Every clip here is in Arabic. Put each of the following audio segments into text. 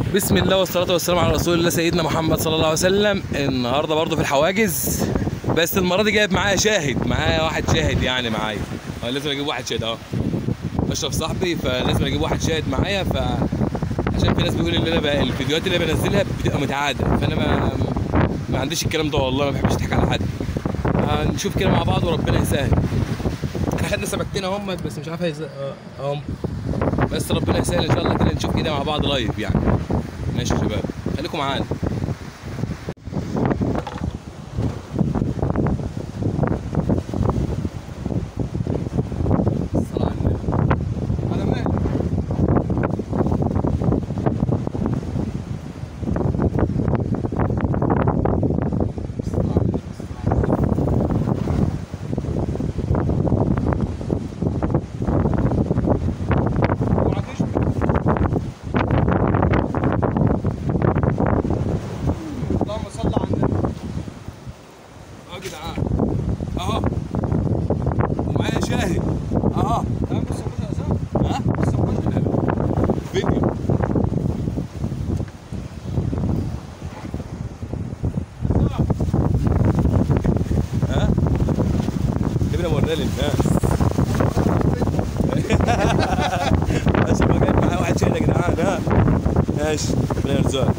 بسم الله والصلاة والسلام على رسول الله سيدنا محمد صلى الله عليه وسلم. النهارده برضه في الحواجز، بس المرة دي جايب معايا شاهد، معايا واحد شاهد يعني معايا. لازم اجيب واحد شاهد اشرف صاحبي، فلازم اجيب واحد شاهد معايا، عشان في ناس بيقول ان انا الفيديوهات اللي بنزلها بتبقى متعادة، فانا ما عنديش الكلام ده والله، ما بحبش اضحك على حد. هنشوف كده مع بعض وربنا يسهل. احنا خدنا سمكتين اهم، بس مش عارف اهم، بس ربنا يسهل ان شاء الله كده نشوف كده مع بعض لايف يعني. ماشي يا شباب، خليكم معانا. اهو ومعايا شاهد اهو. تمام، بص يا اسامه. ها بص يا فيديو. ها كده ورينا للناس. عشان ما جايب معايا واحد شاهد يا جدعان. ها ماشي، ربنا يرزقك.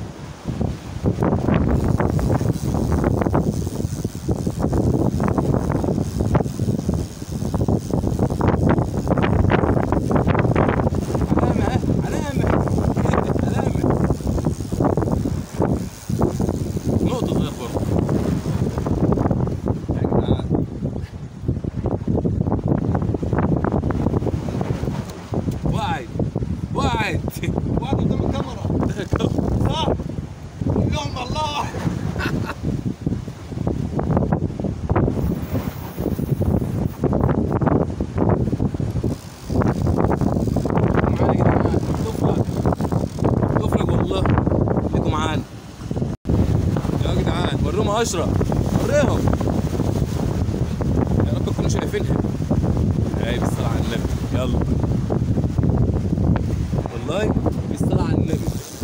واحد قدام الكاميرا صح؟ اليوم والله. معانا يا جدعان، تفرج والله. خليكم معانا يا جدعان، وريهم اشرف، وريهم يا رب تكونوا شايفينها. هاي بالصلاة على النبي، يلا والله بالصلاة على النبي.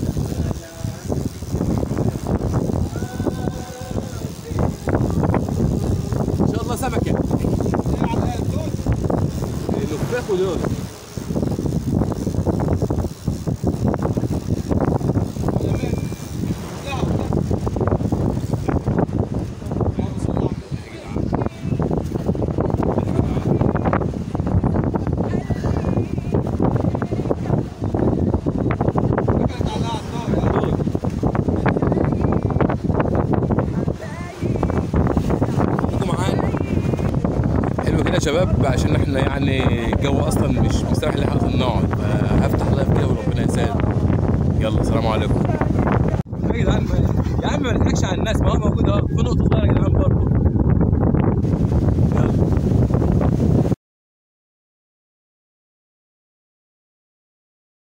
ان شاء الله سمكة نفاخ ودول. يا شباب، عشان احنا يعني الجو اصلا مش مستريح ان احنا نقعد، فهفتح لايف كده وربنا يسهل. يلا سلام عليكم يا جدعان. يا عم ما نضحكش على الناس، ما هو موجود اهو في نقطه صغيره